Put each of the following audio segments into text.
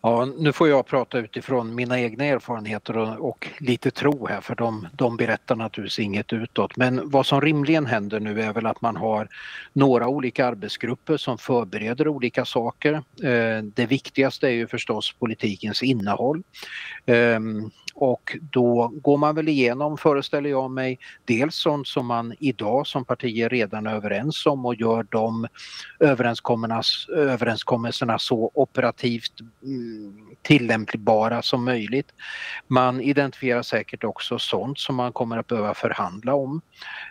Ja, nu får jag prata utifrån mina egna erfarenheter och lite tro här, för de berättar naturligtvis inget utåt. Men vad som rimligen händer nu är väl att man har några olika arbetsgrupper som förbereder olika saker. Det viktigaste är ju förstås politikens innehåll. Och då går man väl igenom, föreställer jag mig, dels sånt som man idag som partier redan är överens om och gör de överenskommelserna så operativt tillämpbara som möjligt. Man identifierar säkert också sånt som man kommer att behöva förhandla om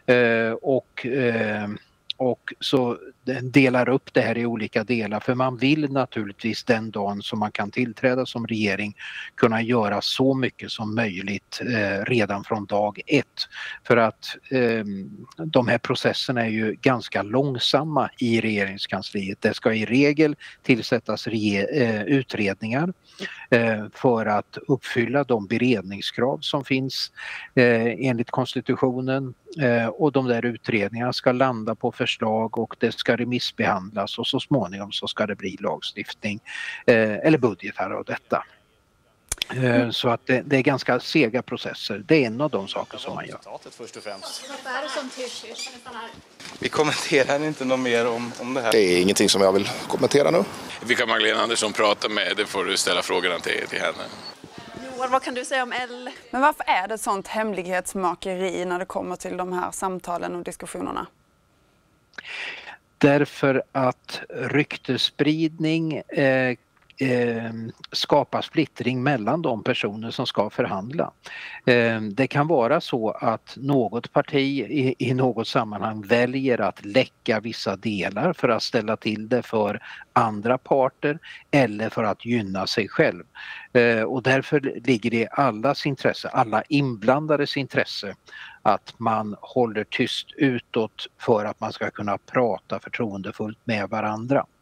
och så delar upp det här i olika delar, för man vill naturligtvis den dagen som man kan tillträda som regering kunna göra så mycket som möjligt redan från dag ett. För att de här processerna är ju ganska långsamma i regeringskansliet. Det ska i regel tillsättas utredningar för att uppfylla de beredningskrav som finns enligt konstitutionen, och de där utredningarna ska landa på förslag och det ska remissbehandlas och så småningom så ska det bli lagstiftning eller budgetar av detta. Så att det är ganska sega processer. Det är en av de saker som man gör. Först och främst. Vad är det som tysch? Vi kommenterar inte något mer om det här. Det är ingenting som jag vill kommentera nu. Vilka Magdalena Andersson pratar med, det får du ställa frågorna till henne. Johan, vad kan du säga om L? Men varför är det ett sånt hemlighetsmakeri när det kommer till de här samtalen och diskussionerna? Därför att ryktespridning skapa splittring mellan de personer som ska förhandla. Det kan vara så att något parti i något sammanhang väljer att läcka vissa delar för att ställa till det för andra parter eller för att gynna sig själv. Och därför ligger det i allas intresse, alla inblandades intresse, att man håller tyst utåt för att man ska kunna prata förtroendefullt med varandra.